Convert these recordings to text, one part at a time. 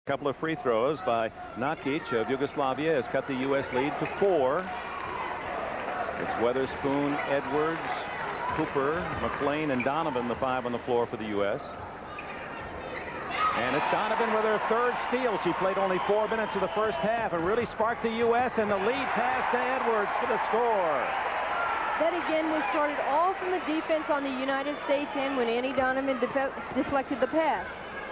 Couple of free throws by Nakic of Yugoslavia has cut the U.S. lead to 4. It's Weatherspoon, Edwards, Cooper, McLean, and Donovan, the 5 on the floor for the U.S. And it's Donovan with her 3rd steal. She played only 4 minutes of the first half and really sparked the U.S. and the lead pass to Edwards for the score. That again was started all from the defense on the United States end when Annie Donovan deflected the pass.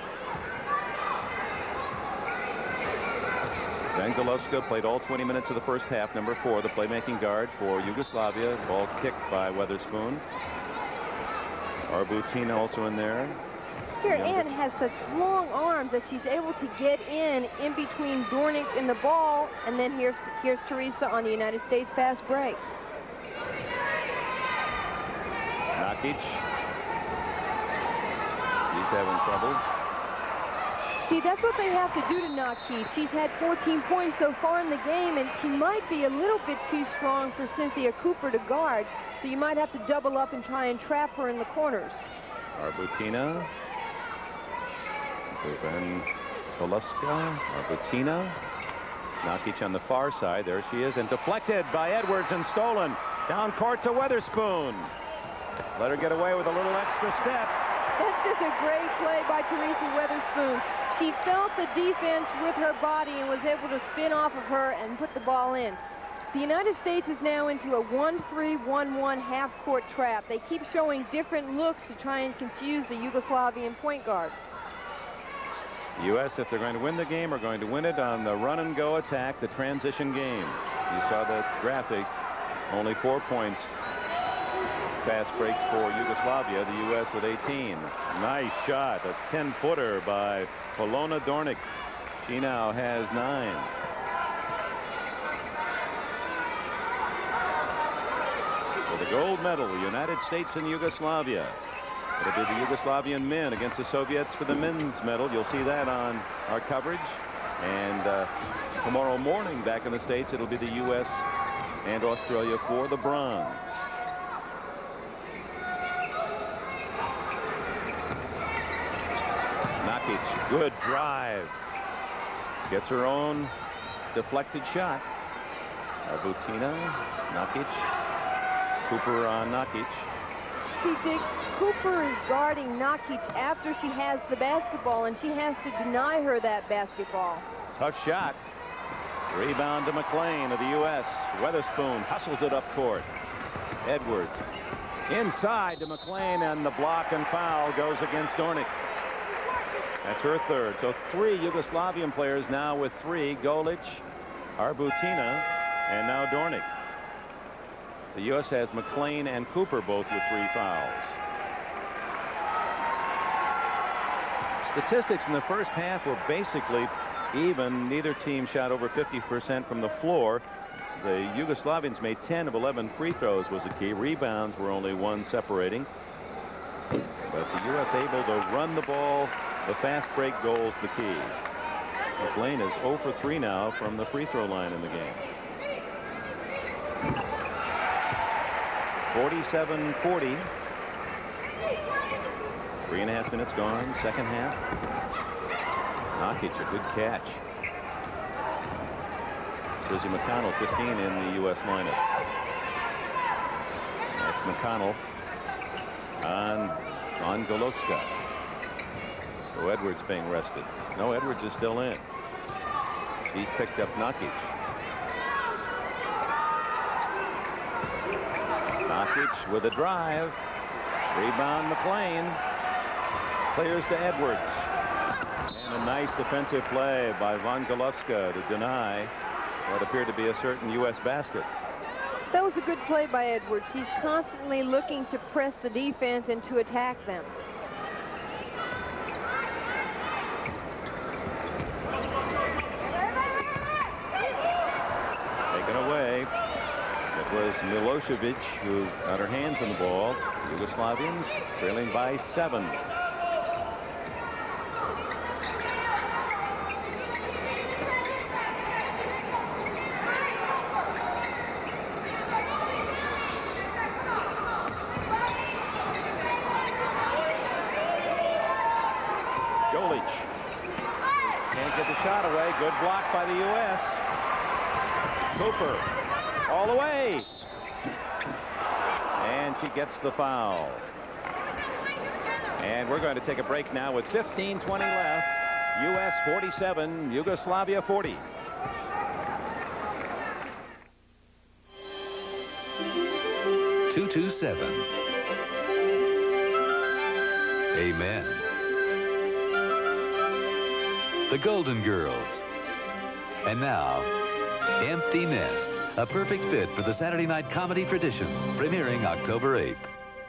Vangelovska played all 20 minutes of the first half, number 4, the playmaking guard for Yugoslavia. Ball kicked by Weatherspoon. Arbutina also in there. Here, Ann has such long arms that she's able to get in between Dornick and the ball, and then here's Teresa on the United States fast break. Nakic. He's having trouble. See, that's what they have to do to Nakic. She's had 14 points so far in the game, and she might be a little bit too strong for Cynthia Cooper to guard, so you might have to double up and try and trap her in the corners. Arbutina. Vangelovska. Arbutina. Nakic on the far side. There she is, and deflected by Edwards and stolen. Down court to Weatherspoon. Let her get away with a little extra step. That's just a great play by Teresa Weatherspoon. She felt the defense with her body and was able to spin off of her and put the ball in. The United States is now into a 1-3-1-1 half-court trap. They keep showing different looks to try and confuse the Yugoslavian point guard. The U.S., if they're going to win the game, are going to win it on the run-and-go attack, the transition game. You saw the graphic, only 4 points. Fast breaks for Yugoslavia, the U.S. with 18. Nice shot, a 10-footer by Polona Dornick. She now has 9. For the gold medal, the United States and Yugoslavia. It'll be the Yugoslavian men against the Soviets for the men's medal. You'll see that on our coverage. And tomorrow morning back in the States, it'll be the U.S. and Australia for the bronze. Nakic, good drive. Gets her own deflected shot. Arbutina, Nakic. Cooper on Nakic. See, Dick, Cooper is guarding Nakic after she has the basketball, and she has to deny her that basketball. Tough shot. Rebound to McLean of the U.S. Weatherspoon hustles it up court. Edwards inside to McLean, and the block and foul goes against Dornick. That's her 3rd. So 3 Yugoslavian players now with 3. Golic, Arbutina, and now Dornick. The U.S. has McLean and Cooper both with 3 fouls. Statistics in the first half were basically even. Neither team shot over 50% from the floor. The Yugoslavians made 10 of 11 free throws was the key. Rebounds were only 1 separating. But the U.S. able to run the ball. The fast break goal is the key. McLean is 0 for 3 now from the free throw line in the game. 47-40. 3.5 minutes gone. Second half. Nakic, a good catch. Susie McConnell, 15 in the U.S. lineup. That's McConnell on Goloska. So Edwards being rested. No, Edwards is still in. He's picked up Nakic. Nakic with a drive. Rebound McLean. Clears to Edwards. And a nice defensive play by Vangelovska to deny what appeared to be a certain U.S. basket. That was a good play by Edwards. He's constantly looking to press the defense and to attack them. Taken away. It was Milosevic who got her hands on the ball. Yugoslavians trailing by 7. the shot away. Good block by the U.S. Cooper all the way. And she gets the foul. And we're going to take a break now with 15:20 left. U.S. 47, Yugoslavia 40. Amen. The Golden Girls. And now, Empty Nest, a perfect fit for the Saturday night comedy tradition, premiering October 8th.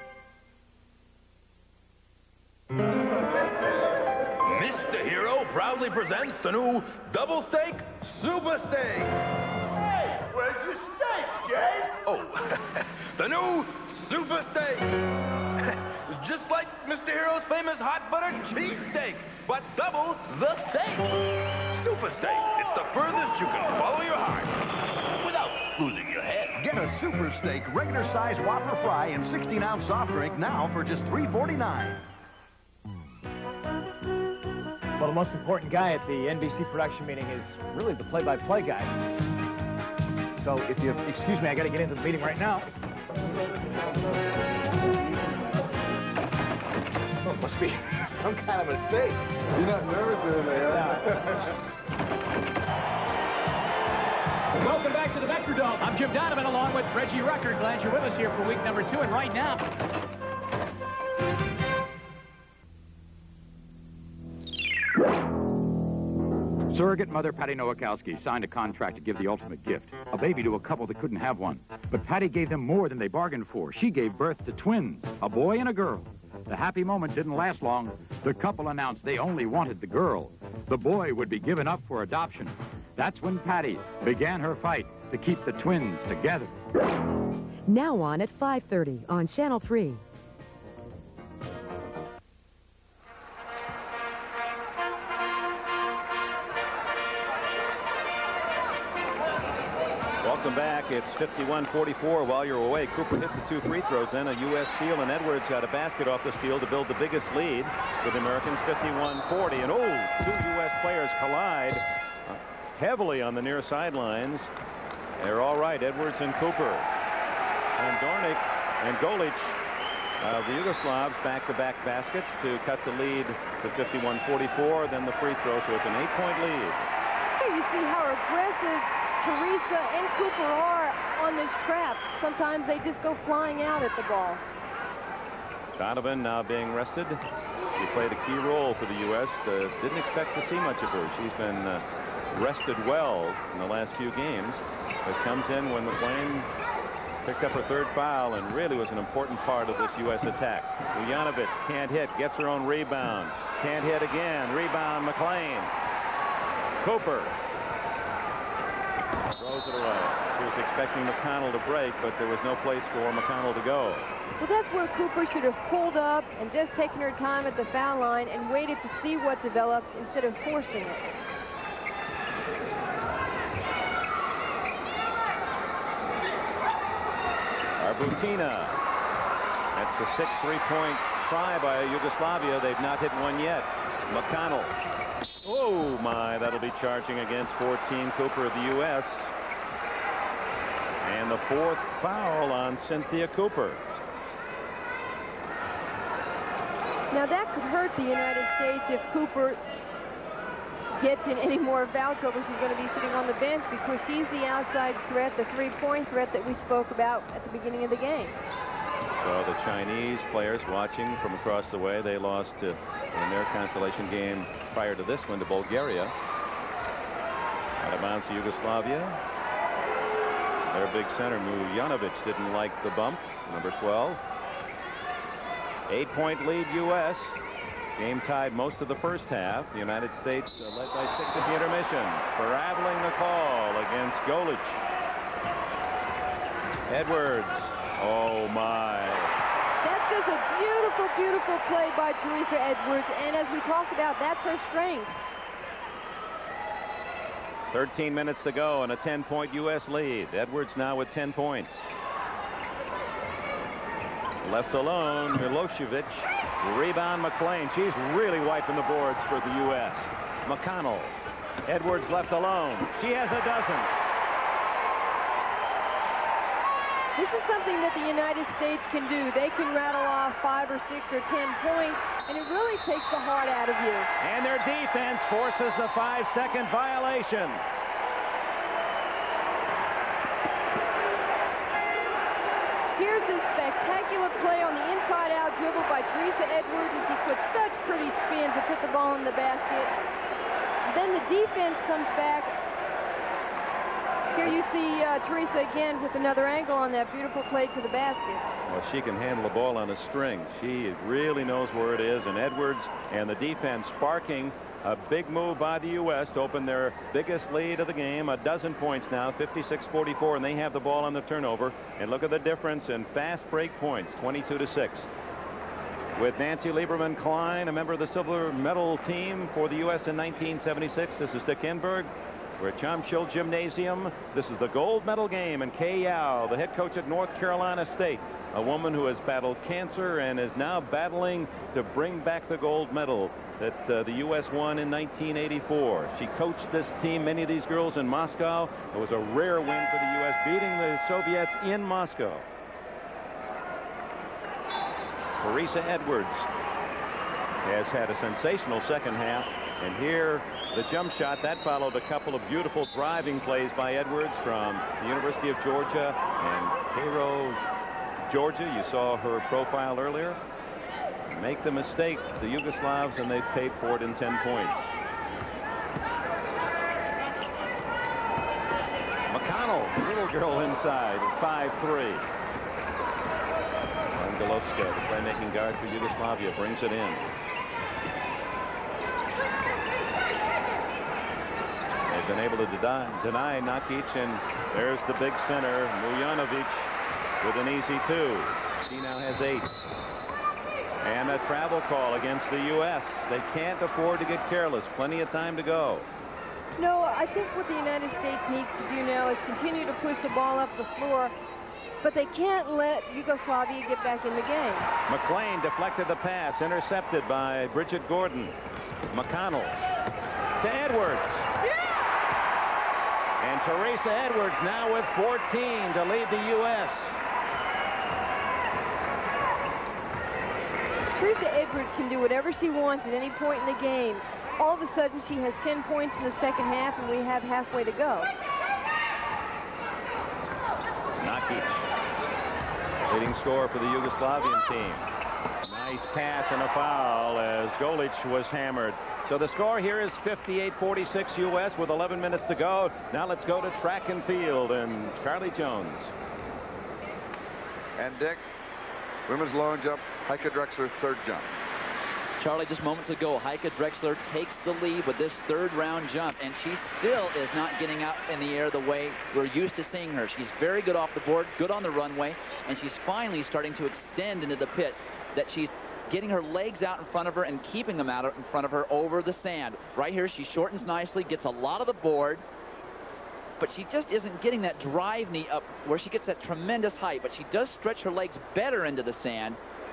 Mr. Hero proudly presents the new Double Steak Super Steak. Hey, where's your steak, Jay? Oh, the new Super Steak. It's just like Mr. Hero's famous hot butter cheesesteak, but double the steak. Super Steak. It's the furthest you can follow your heart without losing your head. Get a Super Steak regular size Whopper fry and 16-ounce soft drink now for just $3.49. Well, the most important guy at the NBC production meeting is really the play-by-play guy. So if you excuse me, I got to get into the meeting right now. Oh, it must be some kind of mistake. You're not nervous or anything, huh? Welcome back to the Metrodome. I'm Jim Donovan along with Reggie Rucker. Glad you're with us here for week number 2. And right now... Surrogate mother Patty Nowakowski signed a contract to give the ultimate gift, a baby to a couple that couldn't have one. But Patty gave them more than they bargained for. She gave birth to twins, a boy and a girl. The happy moment didn't last long. The couple announced they only wanted the girl. The boy would be given up for adoption. That's when Patty began her fight to keep the twins together. Now on at 5:30 on Channel 3. Welcome back. It's 51-44. While you're away, Cooper hit the 2 free throws in a U.S. steal, and Edwards got a basket off the steal to build the biggest lead for the Americans, 51-40. And, 2 U.S. players collide heavily on the near sidelines. They're all right, Edwards and Cooper. And Dornick and Golic of the Yugoslavs back-to-back baskets to cut the lead to 51-44. Then the free throw, so it's an 8-point lead. Here you see how aggressive Teresa and Cooper are on this trap. Sometimes they just go flying out at the ball. Donovan now being rested. She played a key role for the U.S. Didn't expect to see much of her. She's been rested well in the last few games, but comes in when McLean picked up her 3rd foul and really was an important part of this U.S. attack. Ujanovic can't hit, gets her own rebound. Can't hit again. Rebound, McLean. Cooper throws it away. She was expecting McConnell to break, but there was no place for McConnell to go. Well, that's where Cooper should have pulled up and just taken her time at the foul line and waited to see what developed instead of forcing it. Arbutina. That's the 6th three-point try by Yugoslavia. They've not hit one yet. McConnell. Oh, my. That'll be charging against 14, Cooper of the U.S. And the 4th foul on Cynthia Cooper. Now, that could hurt the United States if Cooper gets in any more foul trouble. She's going to be sitting on the bench because she's the outside threat, the three-point threat that we spoke about at the beginning of the game. So the Chinese players watching from across the way, they lost in their consolation game prior to this one to Bulgaria. Out of bounds to Yugoslavia. Their big center, Mujanovic, didn't like the bump. Number 12. 8-point lead U.S. Game tied most of the first half. The United States led by 6 at the intermission. Traveling the call against Golic. Edwards. Oh, my. That's just a beautiful, beautiful play by Teresa Edwards. And as we talked about, that's her strength. 13 minutes to go and a 10-point U.S. lead. Edwards now with 10 points. Left alone, Milosevic. Rebound, McLean. She's really wiping the boards for the U.S. McConnell. Edwards left alone. She has a dozen. This is something that the United States can do. They can rattle off 5 or 6 or 10 points, and it really takes the heart out of you. And their defense forces the 5-second violation. Here's a spectacular play on the inside-out dribble by Teresa Edwards, and she puts such pretty spin to put the ball in the basket. Then the defense comes back. Here you see Teresa again with another angle on that beautiful play to the basket. Well, she can handle the ball on a string. She really knows where it is, and Edwards and the defense sparking a big move by the U.S. to open their biggest lead of the game. A dozen points now, 56-44, and they have the ball on the turnover. And look at the difference in fast break points, 22-6. With Nancy Lieberman-Klein, a member of the silver medal team for the U.S. in 1976. This is Dick Enberg. We're at Chomchill Gymnasium. This is the gold medal game, and Kay Yao, the head coach at North Carolina State, a woman who has battled cancer and is now battling to bring back the gold medal that the U.S. won in 1984. She coached this team, many of these girls, in Moscow. It was a rare win for the U.S., beating the Soviets in Moscow. Teresa Edwards has had a sensational second half, and here the jump shot that followed a couple of beautiful driving plays by Edwards from the University of Georgia and Cairo, Georgia. You saw her profile earlier. Make the mistake, the Yugoslavs, and they paid for it in 10 points. McConnell, the little girl inside, 5'3". Angelovska, the playmaking guard for Yugoslavia, brings it in. They've been able to deny Nakic, and there's the big center, Mujanovic, with an easy 2. She now has 8. And a travel call against the U.S. They can't afford to get careless. Plenty of time to go. No, I think what the United States needs to do now is continue to push the ball up the floor, but they can't let Yugoslavia get back in the game. McLean deflected the pass, intercepted by Bridget Gordon. McConnell to Edwards. And Teresa Edwards now with 14 to lead the U.S. Teresa Edwards can do whatever she wants at any point in the game. All of a sudden, she has 10 points in the second half, and we have halfway to go. Nakic, leading scorer for the Yugoslavian team. Nice pass and a foul as Golic was hammered. So the score here is 58-46 U.S. with 11 minutes to go. Now let's go to track and field and Charlie Jones. And Dick, women's long jump, Heike Drexler, third jump. Charlie, just moments ago, Heike Drexler takes the lead with this third round jump, and she still is not getting out in the air the way we're used to seeing her. She's very good off the board, good on the runway, and she's finally starting to extend into the pit. That she's getting her legs out in front of her and keeping them out in front of her over the sand. Right here, she shortens nicely, gets a lot of the board, but she just isn't getting that drive knee up where she gets that tremendous height, but she does stretch her legs better into the sand.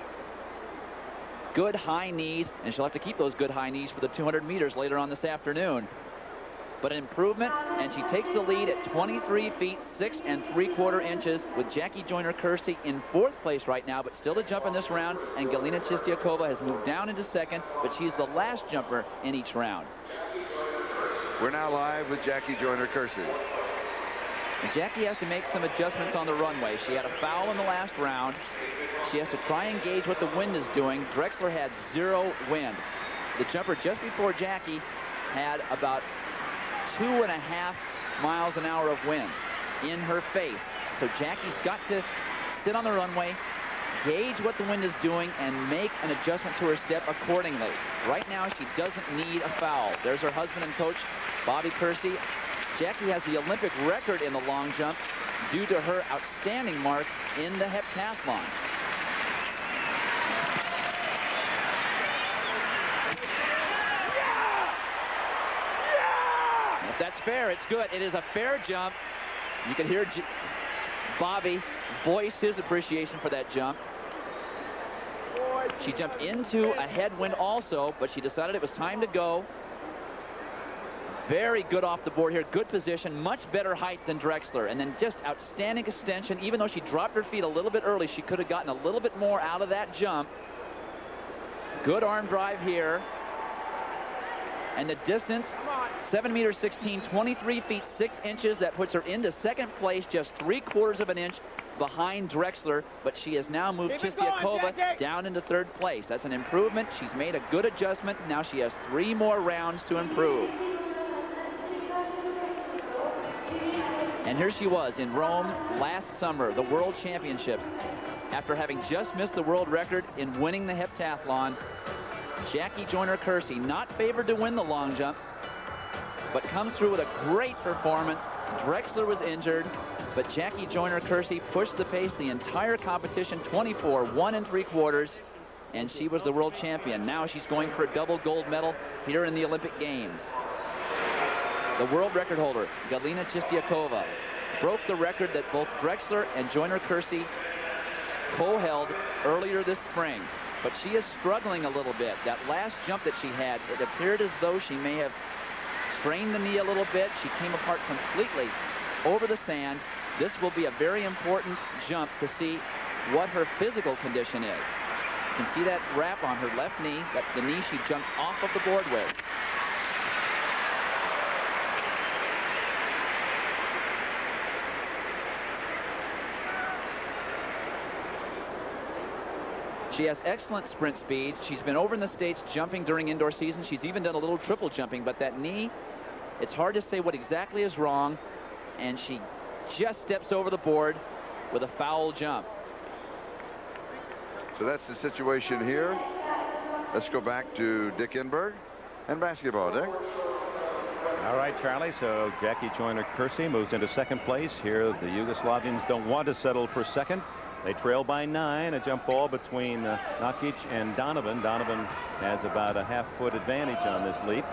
Good high knees, and she'll have to keep those good high knees for the 200 meters later on this afternoon. But an improvement, and she takes the lead at 23 feet 6 3/4 inches with Jackie Joyner-Kersee in 4th place right now, but still to jump in this round. And Galina Chistiakova has moved down into 2nd, but she's the last jumper in each round. We're now live with Jackie Joyner-Kersee. And Jackie has to make some adjustments on the runway. She had a foul in the last round. She has to try and gauge what the wind is doing. Drexler had 0 wind. The jumper just before Jackie had about 2.5 miles an hour of wind in her face. So Jackie's got to sit on the runway, gauge what the wind is doing, and make an adjustment to her step accordingly. Right now, she doesn't need a foul. There's her husband and coach, Bobby Kersey. Jackie has the Olympic record in the long jump due to her outstanding mark in the heptathlon. If that's fair, it's good. It is a fair jump. You can hear Bobby voice his appreciation for that jump. She jumped into a headwind also, but she decided it was time to go. Very good off the board here. Good position. Much better height than Drexler. And then just outstanding extension. Even though she dropped her feet a little bit early, she could have gotten a little bit more out of that jump. Good arm drive here. And the distance, 7 meters 16, 23 feet 6 inches. That puts her into second place, just 3/4 of an inch behind Drexler. But she has now moved Chistiakova down into third place. That's an improvement. She's made a good adjustment. Now she has 3 more rounds to improve. And here she was in Rome last summer, the World Championships. After having just missed the world record in winning the heptathlon, Jackie Joyner-Kersee, not favored to win the long jump, but comes through with a great performance. Drexler was injured, but Jackie Joyner-Kersee pushed the pace the entire competition, 24 1 3/4, and she was the world champion. Now she's going for a double gold medal here in the Olympic Games. The world record holder, Galina Chistiakova, broke the record that both Drexler and Joyner-Kersee co-held earlier this spring. But she is struggling a little bit. That last jump that she had, it appeared as though she may have strained the knee a little bit. She came apart completely over the sand. This will be a very important jump to see what her physical condition is. You can see that wrap on her left knee, the knee she jumps off of the board with. She has excellent sprint speed. She's been over in the States jumping during indoor season. She's even done a little triple jumping, but that knee, it's hard to say what exactly is wrong, and she just steps over the board with a foul jump. So that's the situation here. Let's go back to Dick Enberg and basketball. Dick. All right, Charlie, so Jackie Joyner-Kersee moves into second place. Here the Yugoslavians don't want to settle for second. They trail by 9, a jump ball between Nakic and Donovan. Donovan has about a half-foot advantage on this leap.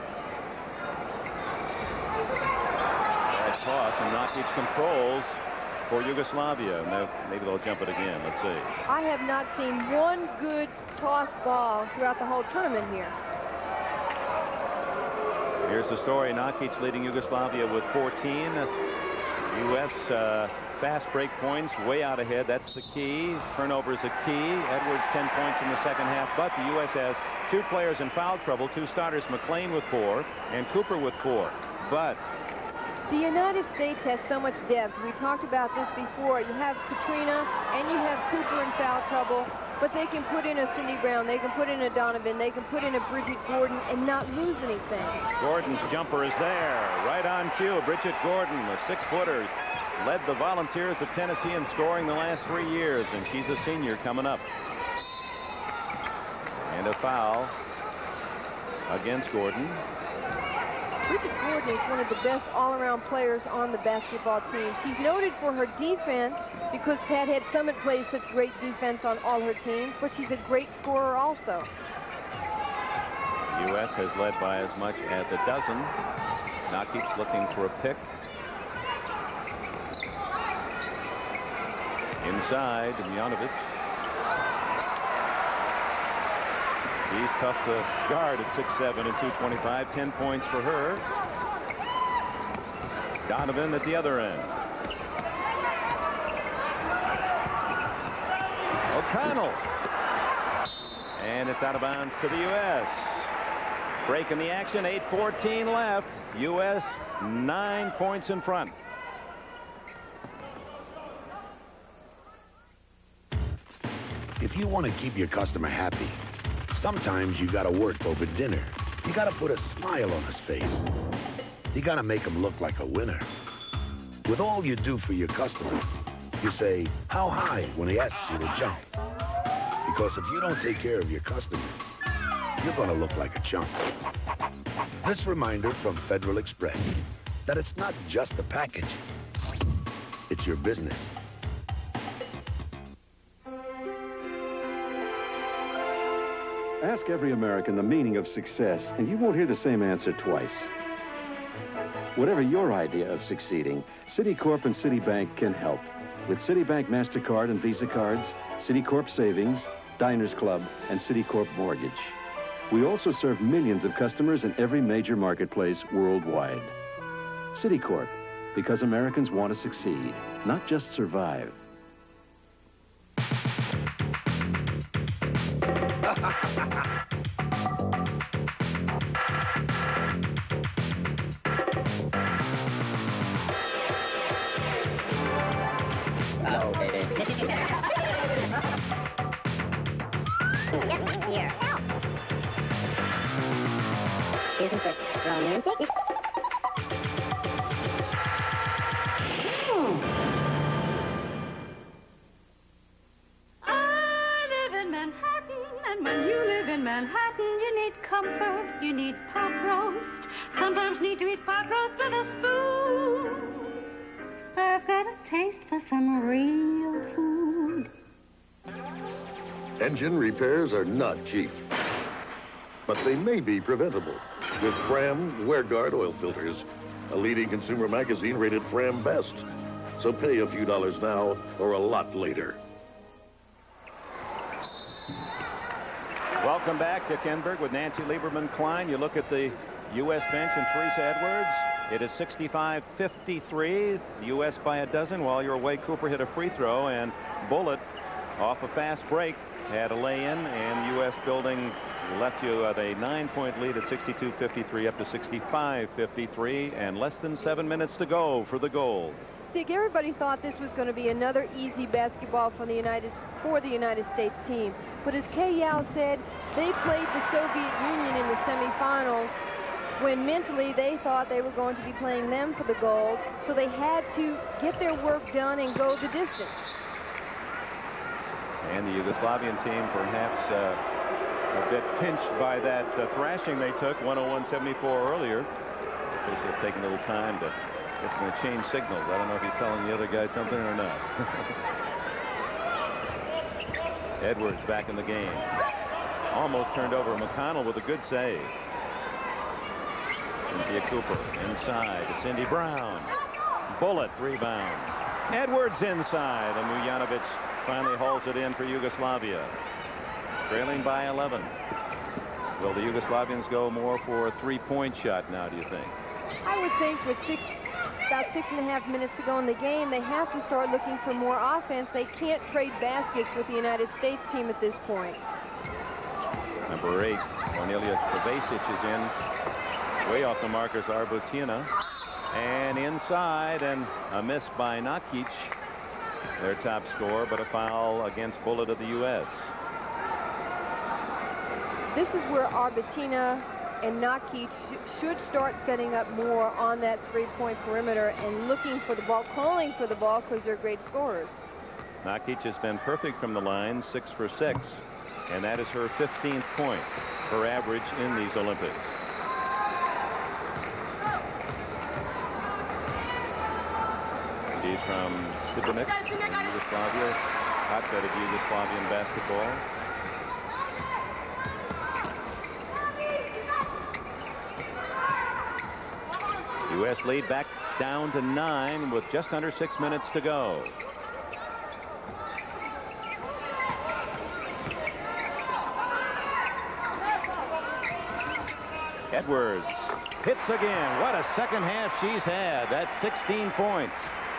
Bad toss, and Nakic controls for Yugoslavia. Now, maybe they'll jump it again. Let's see. I have not seen one good toss ball throughout the whole tournament here. Here's the story. Nakic leading Yugoslavia with 14. U.S. Fast break points way out ahead. That's the key. Turnover is a key. Edwards 10 points in the second half, but the U.S. has 2 players in foul trouble, 2 starters, McLean with 4 and Cooper with 4. But the United States has so much depth. We talked about this before. You have Katrina and you have Cooper in foul trouble, but they can put in a Cindy Brown, they can put in a Donovan, they can put in a Bridget Gordon and not lose anything. Gordon's jumper is there, right on cue. Bridget Gordon, a 6-footer, led the Volunteers of Tennessee in scoring the last 3 years, and she's a senior coming up. And a foul against Gordon. Bridget Gordon is one of the best all-around players on the basketball team. She's noted for her defense because Pat Head Summit plays such great defense on all her teams, but she's a great scorer also. The U.S. has led by as much as a dozen. Nakic looking for a pick. Inside, Mijanovic. He's tough to guard at 6'7" and 225. 10 points for her. Donovan at the other end. O'Connell. And it's out of bounds to the U.S. Break in the action. 8:14 left. U.S. 9 points in front. If you want to keep your customer happy, sometimes you got to work over dinner. You got to put a smile on his face. You got to make him look like a winner. With all you do for your customer, you say, how high when he asks you to jump? Because if you don't take care of your customer, you're going to look like a chump. This reminder from Federal Express that it's not just a package. It's your business. Ask every American the meaning of success, and you won't hear the same answer twice. Whatever your idea of succeeding, Citicorp and Citibank can help. With Citibank MasterCard and Visa cards, Citicorp Savings, Diners Club, and Citicorp Mortgage. We also serve millions of customers in every major marketplace worldwide. Citicorp, because Americans want to succeed, not just survive. Hello, baby. Here, help. Isn't this romantic? I live in Manhattan, and when you live in Manhattan, you need comfort, you need pot roast. Sometimes need to eat pot roast with a spoon. I've got a taste for some real food. Engine repairs are not cheap, but they may be preventable with Fram WearGuard oil filters. A leading consumer magazine rated Fram best. So pay a few dollars now or a lot later. Welcome back to Kinberg with Nancy Lieberman-Klein. You look at the U.S. bench and Teresa Edwards. It is 65-53. The U.S. by a dozen. While you're away, Cooper hit a free throw, and Bullitt, off a fast break, had a lay-in, and U.S. building left you at a 9-point lead at 62-53 up to 65-53, and less than 7 minutes to go for the gold. Dick, everybody thought this was going to be another easy basketball for the United States team. But as Kay Yao said, they played the Soviet Union in the semifinals when mentally they thought they were going to be playing them for the gold. So they had to get their work done and go the distance. And the Yugoslavian team perhaps a bit pinched by that thrashing they took, 101-74 earlier. Of course, they've taken a little time to... It's going to change signals. I don't know if he's telling the other guy something or not. Edwards back in the game. Almost turned over. McConnell with a good save. Cynthia Cooper inside to Cindy Brown. Bullitt rebounds. Edwards inside, and Mujanovic finally hauls it in for Yugoslavia. Trailing by 11. Will the Yugoslavians go more for a three-point shot now, do you think? I would think with about 6.5 minutes to go in the game, they have to start looking for more offense. They can't trade baskets with the United States team at this point. Number 8, Cornelia Kovacic is in. Way off the markers, Arbutina. And inside, and a miss by Nakic, their top scorer, but a foul against Bullitt of the U.S. This is where Arbutina and Nakic should start setting up more on that three-point perimeter and looking for the ball, calling for the ball, because they're great scorers. Nakic has been perfect from the line, 6 for 6, and that is her 15th point, her average in these Olympics. She's from Sibirnik, Yugoslavia, hotbed of Yugoslavian basketball. U.S. lead back down to 9 with just under 6 minutes to go. Edwards hits again. What a second half she's had. That's 16 points.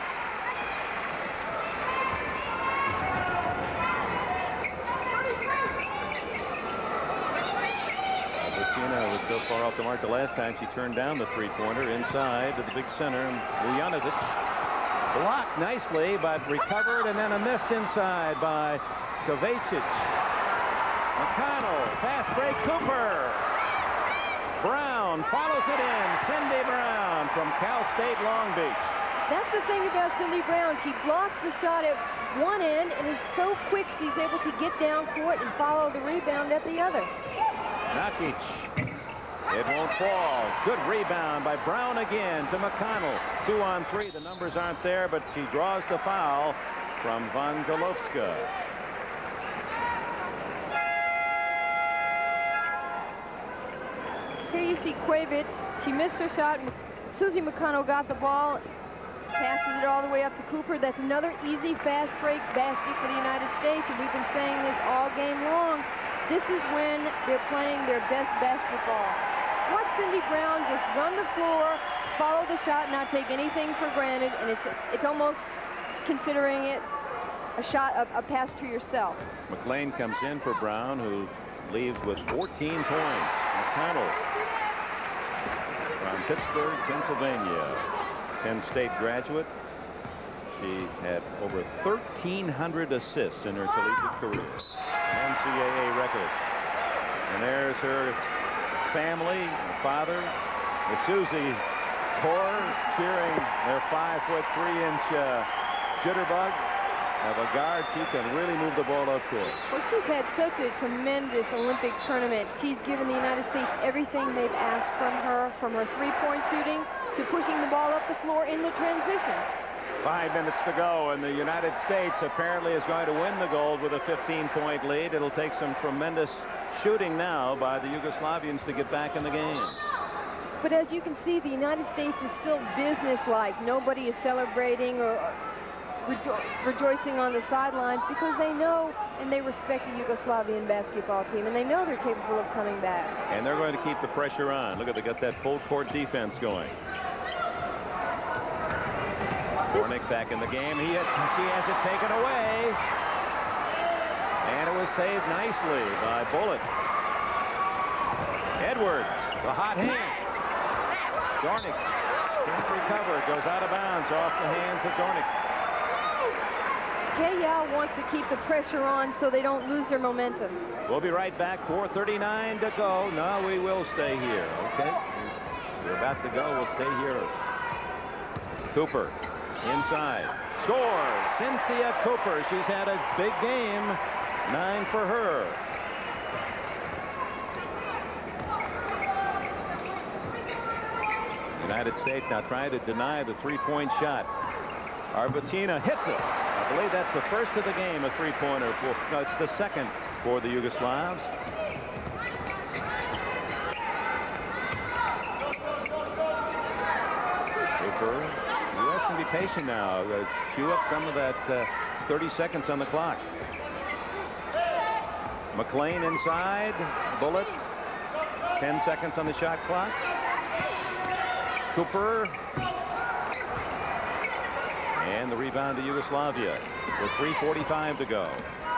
So far off the mark the last time she turned down the three-pointer inside to the big center. Mujanovic blocked nicely, but recovered, and then a missed inside by Kovacic. McConnell, fast break, Cooper. Brown follows it in. Cindy Brown from Cal State Long Beach. That's the thing about Cindy Brown. She blocks the shot at one end and is so quick she's able to get down court and follow the rebound at the other. Nakic. It won't fall. Good rebound by Brown again to McConnell. 2 on 3. The numbers aren't there, but she draws the foul from Von Golovska. Here you see Quavich. She missed her shot. Susie McConnell got the ball, passes it all the way up to Cooper. That's another easy fast break basket for the United States, and we've been saying this all game long. This is when they're playing their best basketball. Watch Cindy Brown just run the floor, follow the shot, not take anything for granted, and it's almost considering it a shot, a pass to yourself. McLean comes in for Brown, who leaves with 14 points. McConnell from Pittsburgh, Pennsylvania, Penn State graduate. She had over 1,300 assists in her collegiate career, an NCAA record. And there's her family, her father, the Susie Corps, cheering their 5'3" jitterbug of a guard. She can really move the ball up court. Well, she's had such a tremendous Olympic tournament. She's given the United States everything they've asked from her three-point shooting to pushing the ball up the floor in the transition. 5 minutes to go, and the United States apparently is going to win the gold with a 15-point lead. It'll take some tremendous shooting now by the Yugoslavians to get back in the game. But as you can see, the United States is still businesslike. Nobody is celebrating or rejoicing on the sidelines because they know and they respect the Yugoslavian basketball team, and they know they're capable of coming back. And they're going to keep the pressure on. Look at, they got that full court defense going. Warnick back in the game. She has it taken away. And it was saved nicely by Bullitt. Edwards, the hot hand. Dornick can't recover. Goes out of bounds off the hands of Dornick. Yao wants to keep the pressure on so they don't lose their momentum. We'll be right back. 4:39 to go. No, we will stay here. Okay. We're about to go. We'll stay here. Cooper inside. Scores. Cynthia Cooper. She's had a big game. 9 for her. United States now trying to deny the three-point shot. Arbutina hits it. I believe that's the first of the game, a three-pointer. No, it's the second for the Yugoslavs. Cooper. The U.S. can be patient now. Chew up some of that 30 seconds on the clock. McLean inside. Bullitt. 10 seconds on the shot clock. Cooper. And the rebound to Yugoslavia with 3:45 to go.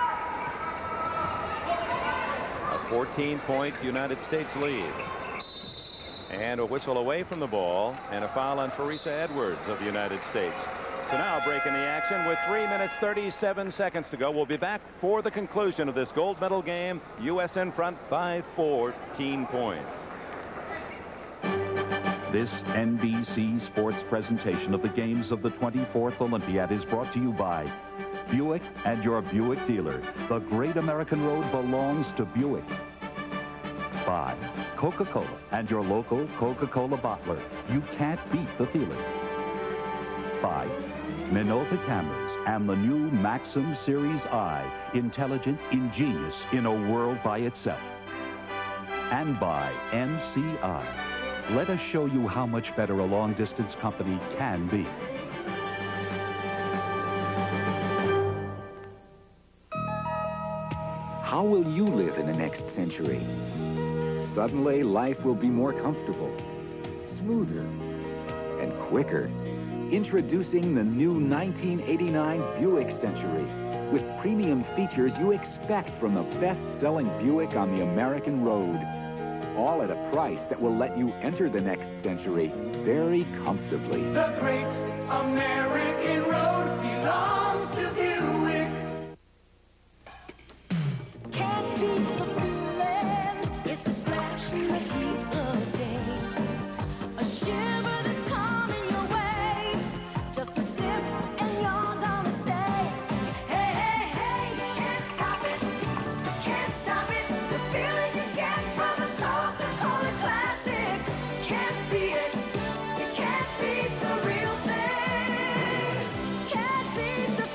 A 14-point United States lead. And a whistle away from the ball and a foul on Teresa Edwards of the United States. So now breaking the action with 3 minutes 37 seconds to go. We'll be back for the conclusion of this gold medal game. U.S. in front by 14 points. This NBC Sports presentation of the games of the 24th Olympiad is brought to you by Buick and your Buick dealer. The great American road belongs to Buick. By Coca-Cola and your local Coca-Cola bottler. You can't beat the feeling. By Minolta cameras and the new Maxim Series I. Intelligent, ingenious, in a world by itself. And by MCI. Let us show you how much better a long-distance company can be. How will you live in the next century? Suddenly, life will be more comfortable, smoother, and quicker. Introducing the new 1989 Buick Century with premium features you expect from the best-selling Buick on the American road. All at a price that will let you enter the next century very comfortably. The great American road belongs to Buick. Can't beat the feeling. It's a flash in the heat of day. A shiver that's coming your way. Just a sip and you're gonna stay. Hey, hey, hey, can't stop it. Can't stop it. The feeling you get from the sauce and call it classic. Can't beat it. You can't beat the real thing. Can't beat the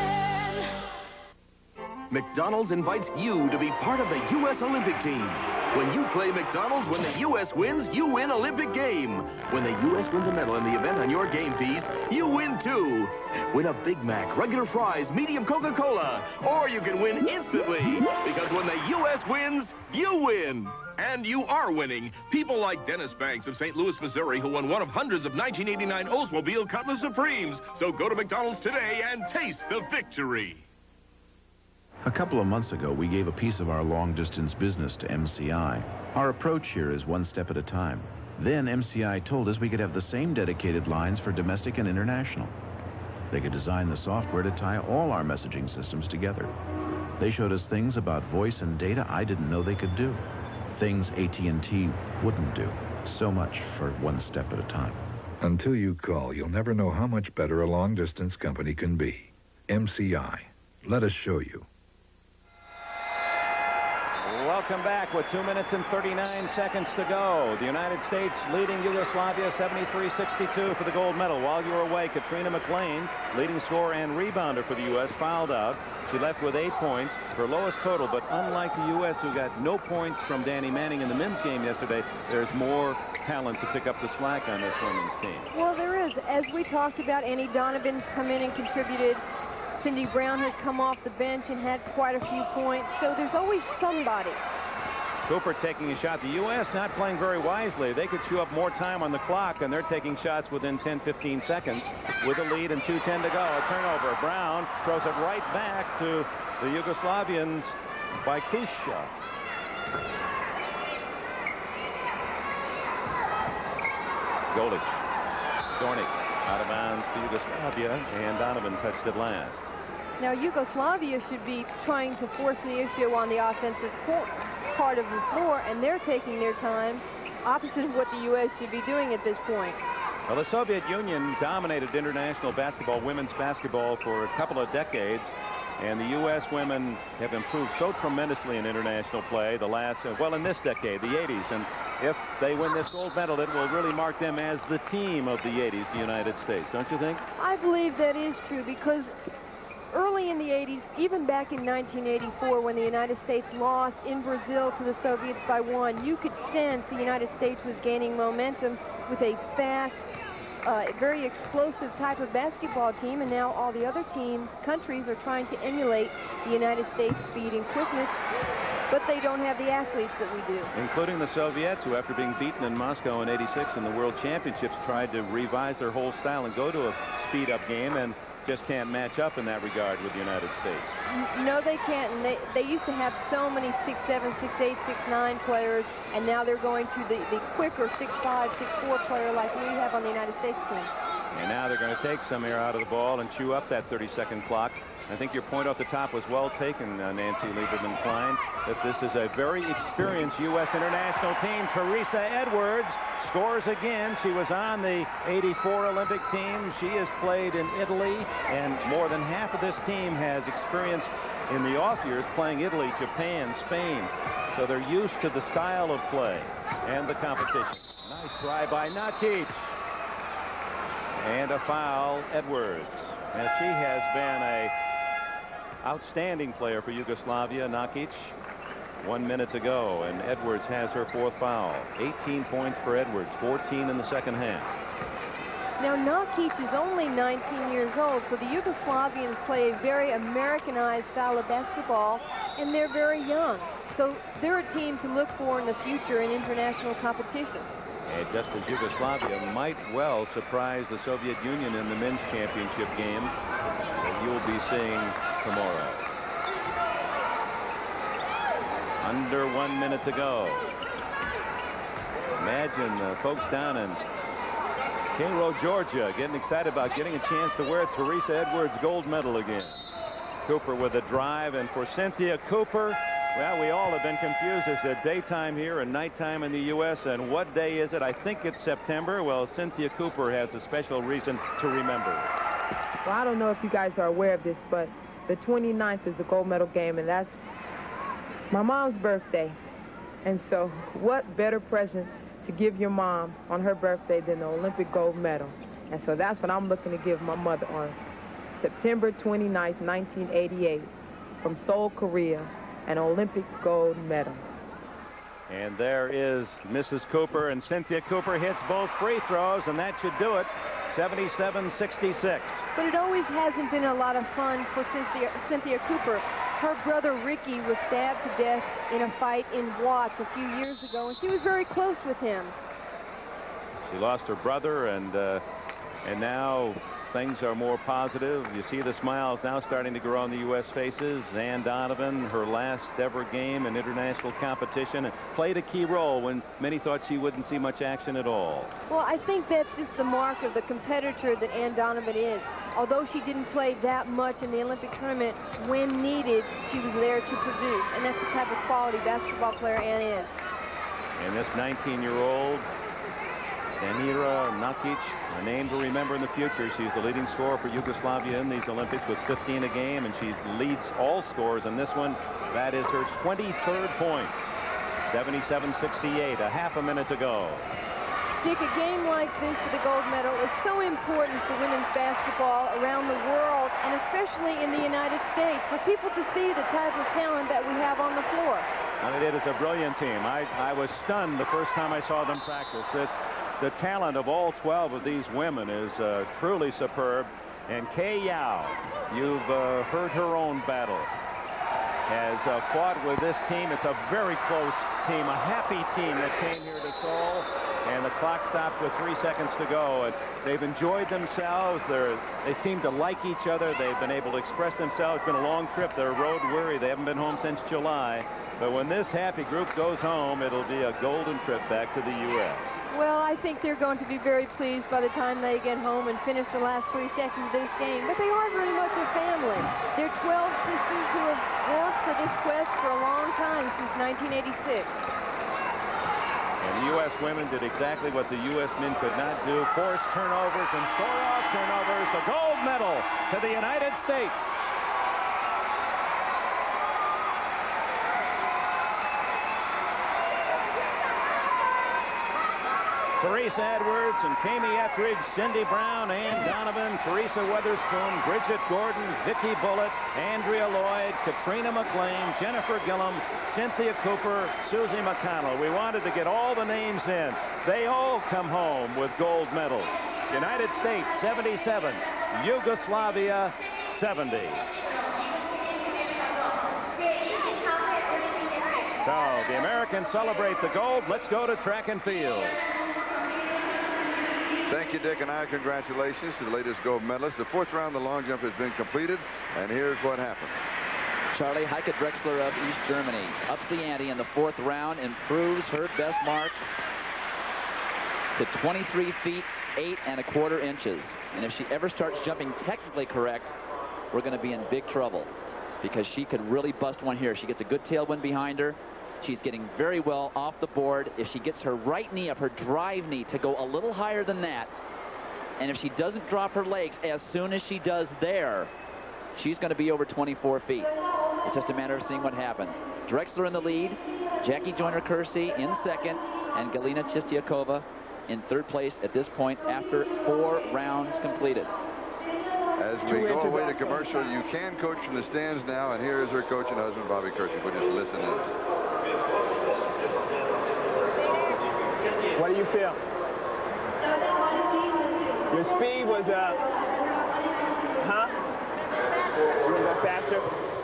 feeling. McDonald's invites you to be part of the U.S. Olympic team. When you play McDonald's, when the U.S. wins, you win Olympic game. When the U.S. wins a medal in the event on your game piece, you win too. Win a Big Mac, regular fries, medium Coca-Cola, or you can win instantly. Because when the U.S. wins, you win. And you are winning. People like Dennis Banks of St. Louis, Missouri, who won one of hundreds of 1989 Oldsmobile Cutlass Supremes. So go to McDonald's today and taste the victory. A couple of months ago, we gave a piece of our long-distance business to MCI. Our approach here is one step at a time. Then MCI told us we could have the same dedicated lines for domestic and international. They could design the software to tie all our messaging systems together. They showed us things about voice and data I didn't know they could do. Things AT&T wouldn't do. So much for one step at a time. Until you call, you'll never know how much better a long-distance company can be. MCI. Let us show you. Welcome back with 2 minutes and 39 seconds to go. The United States leading Yugoslavia 73-62 for the gold medal. While you were away, Katrina McLean, leading scorer and rebounder for the U.S., fouled out. She left with 8 points, her lowest total, but unlike the U.S., who got no points from Danny Manning in the men's game yesterday, there's more talent to pick up the slack on this women's team. Well, there is. As we talked about, Annie Donovan's come in and contributed. Cindy Brown has come off the bench and had quite a few points, so there's always somebody. Cooper taking a shot. The U.S. not playing very wisely. They could chew up more time on the clock, and they're taking shots within 10-15 seconds with a lead and 2:10 to go. A turnover. Brown throws it right back to the Yugoslavians by Kusha. Golic. Dornick out of bounds to Yugoslavia, and Donovan touched it last. Now, Yugoslavia should be trying to force the issue on the offensive part of the floor, and they're taking their time, opposite of what the U.S. should be doing at this point. Well, the Soviet Union dominated international basketball, women's basketball, for a couple of decades, and the U.S. women have improved so tremendously in international play the last, well, in this decade, the 80s, and if they win this gold medal, it will really mark them as the team of the 80s, the United States, don't you think? I believe that is true, because early in the 80s, even back in 1984, when the United States lost in Brazil to the Soviets by 1, you could sense the United States was gaining momentum with a fast, very explosive type of basketball team, and now all the other countries are trying to emulate the United States' speed and quickness, but they don't have the athletes that we do. Including the Soviets, who after being beaten in Moscow in '86 in the World Championships tried to revise their whole style and go to a speed-up game, and just can't match up in that regard with the United States. No, they can't. And they used to have so many 6'7", 6'8", 6'9" players, and now they're going to the quicker 6'5", 6'4" player like we have on the United States team. And now they're going to take some air out of the ball and chew up that 30-second clock. I think your point off the top was well taken, Nancy Lieberman-Klein, that this is a very experienced U.S. international team. Teresa Edwards scores again. She was on the '84 Olympic team. She has played in Italy, and more than half of this team has experience in the off years playing Italy, Japan, Spain. So they're used to the style of play and the competition. Nice try by Nakic. And a foul, Edwards. Now, she has been a outstanding player for Yugoslavia, Nakic. 1 minute to go, and Edwards has her 4th foul. 18 points for Edwards, 14 in the second half. Now, Nakic is only 19 years old, so the Yugoslavians play a very Americanized style of basketball, and they're very young. So they're a team to look for in the future in international competition. And just as Yugoslavia might well surprise the Soviet Union in the men's championship game that you'll be seeing tomorrow. Under 1 minute to go. Imagine the folks down in Cairo, Georgia, getting excited about getting a chance to wear Teresa Edwards' gold medal again. Cooper with a drive, and for Cynthia Cooper, well, we all have been confused. Is it daytime here and nighttime in the U.S., and what day is it? I think it's September. Well, Cynthia Cooper has a special reason to remember. Well, I don't know if you guys are aware of this, but the 29th is the gold medal game, and that's my mom's birthday. And so what better present to give your mom on her birthday than the Olympic gold medal? And so that's what I'm looking to give my mother on September 29th, 1988, from Seoul, Korea, an Olympic gold medal. And there is Mrs. Cooper, and Cynthia Cooper hits both free throws, and that should do it. 77-66. But it always hasn't been a lot of fun for Cynthia Cooper. Her brother Ricky was stabbed to death in a fight in Watts a few years ago, and she was very close with him. She lost her brother, and now things are more positive. You see the smiles now starting to grow on the U.S. faces. Ann Donovan, her last ever game in international competition, played a key role when many thought she wouldn't see much action at all. Well, I think that's just the mark of the competitor that Ann Donovan is. Although she didn't play that much in the Olympic tournament, when needed, she was there to produce. And that's the type of quality basketball player Ann is. And this 19-year-old, Danira Nakic, a name to remember in the future. She's the leading scorer for Yugoslavia in these Olympics with 15 a game, and she leads all scorers in this one. That is her 23rd point. 77-68, a half a minute to go. Dick, a game like this for the gold medal is so important for women's basketball around the world, and especially in the United States, for people to see the type of talent that we have on the floor. And it's a brilliant team. I was stunned the first time I saw them practice. The talent of all 12 of these women is truly superb. And Kay Yao, you've heard her own battle, has fought with this team. It's a very close team, a happy team that came here to Seoul. And the clock stopped with 3 seconds to go. And they've enjoyed themselves. They seem to like each other. They've been able to express themselves. It's been a long trip. They're road weary. They haven't been home since July. But when this happy group goes home, it'll be a golden trip back to the U.S. Well, I think they're going to be very pleased by the time they get home and finish the last 3 seconds of this game. But they are very much a family. They're 12 sisters who have worked for this quest for a long time, since 1986. And the U.S. women did exactly what the U.S. men could not do. Force turnovers and score off turnovers. The gold medal to the United States. Teresa Edwards and Kami Etheridge, Cindy Brown, Ann Donovan, Teresa Weatherspoon, Bridget Gordon, Vicki Bullitt, Andrea Lloyd, Katrina McLean, Jennifer Gillum, Cynthia Cooper, Susie McConnell. We wanted to get all the names in. They all come home with gold medals. United States 77, Yugoslavia 70. So the Americans celebrate the gold. Let's go to track and field. Thank you, Dick, and our congratulations to the latest gold medalist. The fourth round of the long jump has been completed, and here's what happened. Charlie Heike Drexler of East Germany ups the ante in the fourth round, improves her best mark to 23 feet 8 1/4 inches. And if she ever starts jumping technically correct, we're going to be in big trouble, because she could really bust one here. She gets a good tailwind behind her. She's getting very well off the board. If she gets her right knee up, her drive knee, to go a little higher than that, and if she doesn't drop her legs as soon as she does there, she's going to be over 24 feet. It's just a matter of seeing what happens. Drexler in the lead, Jackie Joyner-Kersee in second, and Galina Chistiakova in third place at this point after 4 rounds completed. As we go away to commercial, you can coach from the stands now, and here is her coach and husband, Bobby Kersee. We'll just listen in. What do you feel? Your speed was, huh? You want to go faster?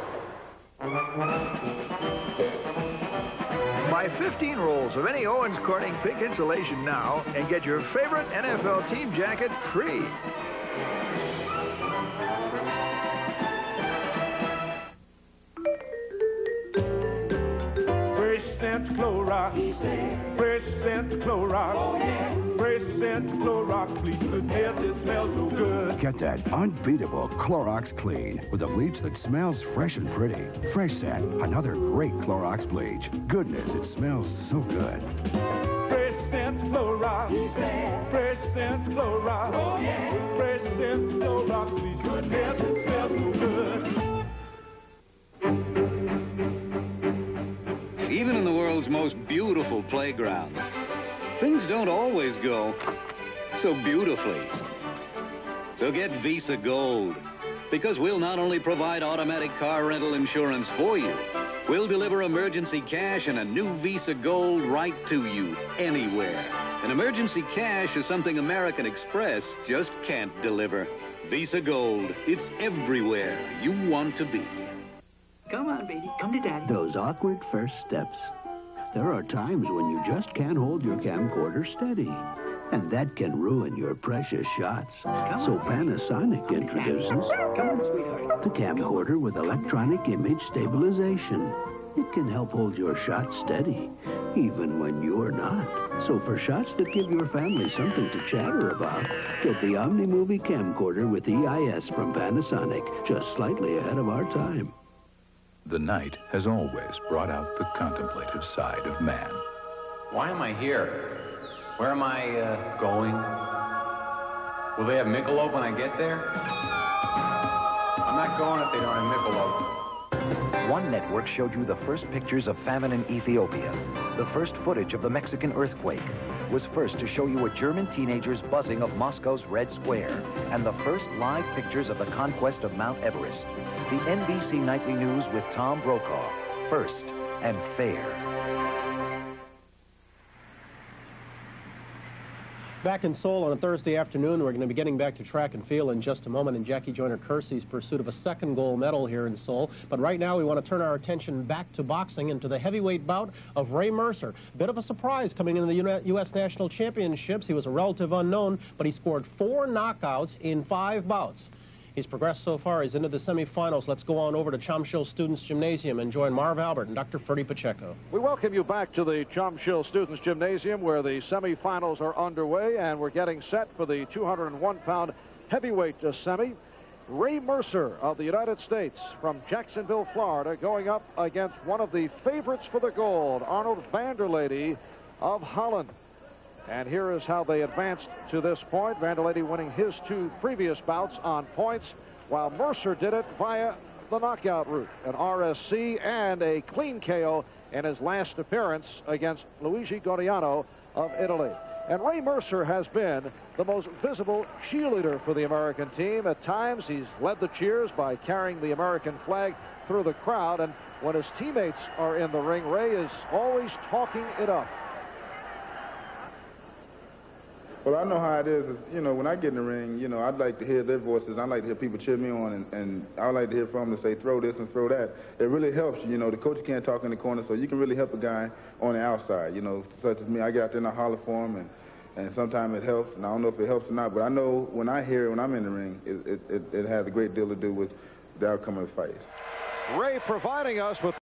Buy 15 rolls of any Owens Corning pink insulation now and get your favorite NFL team jacket free. Fresh scent Clorox, fresh scent Clorox, oh, yeah. Fresh scent Clorox, clean the mess, it smells so good. Get that unbeatable Clorox Clean with a bleach that smells fresh and pretty. Fresh Scent, another great Clorox bleach. Goodness, it smells so good. Fresh scent Clorox, fresh scent Clorox, oh, yeah. Fresh scent Clorox, clean the mess, it smells so good. Even in the world's most beautiful playgrounds, things don't always go so beautifully. So get Visa Gold, because we'll not only provide automatic car rental insurance for you, We'll deliver emergency cash and a new Visa Gold right to you, anywhere. And emergency cash is something American Express just can't deliver. Visa Gold, it's everywhere you want to be. Come on, baby, come to Daddy. Those awkward first steps. There are times when you just can't hold your camcorder steady. And that can ruin your precious shots. So Panasonic introduces the camcorder with electronic image stabilization. It can help hold your shot steady, even when you're not. So for shots that give your family something to chatter about, get the OmniMovie camcorder with EIS from Panasonic, just slightly ahead of our time. The night has always brought out the contemplative side of man. Why am I here? Where am I going? Will they have Michelob when I get there? I'm not going if they don't have Michelob. One network showed you the first pictures of famine in Ethiopia. The first footage of the Mexican earthquake was first to show you a German teenager's buzzing of Moscow's Red Square and the first live pictures of the conquest of Mount Everest. The NBC Nightly News with Tom Brokaw. First and fair. Back in Seoul on a Thursday afternoon, we're going to be getting back to track and field in just a moment in Jackie Joyner-Kersey's pursuit of a second gold medal here in Seoul. But right now we want to turn our attention back to boxing and to the heavyweight bout of Ray Mercer. Bit of a surprise coming into the U.S. National Championships. He was a relative unknown, but he scored 4 knockouts in 5 bouts. He's progressed so far. He's into the semifinals. Let's go on over to Chomshill Students Gymnasium and join Marv Albert and Dr. Freddie Pacheco. We welcome you back to the Chomshill Students Gymnasium where the semifinals are underway and we're getting set for the 201-pound heavyweight semi. Ray Mercer of the United States from Jacksonville, Florida, going up against one of the favorites for the gold, Arnold Vanderlady of Holland. And here is how they advanced to this point. Vanderlady winning his 2 previous bouts on points, while Mercer did it via the knockout route, an RSC and a clean KO in his last appearance against Luigi Goriano of Italy. And Ray Mercer has been the most visible cheerleader for the American team. At times, he's led the cheers by carrying the American flag through the crowd. And when his teammates are in the ring, Ray is always talking it up. Well, I know how it is, you know, when I get in the ring, you know, I'd like to hear their voices. I'd like to hear people cheer me on, and I'd like to hear from them to say, throw this and throw that. It really helps, you know. The coach can't talk in the corner, so you can really help a guy on the outside, you know, such as me. I get out there and I holler for him, and sometimes it helps, and I don't know if it helps or not, but I know when I hear it, when I'm in the ring, it has a great deal to do with the outcome of the fight. Ray providing us with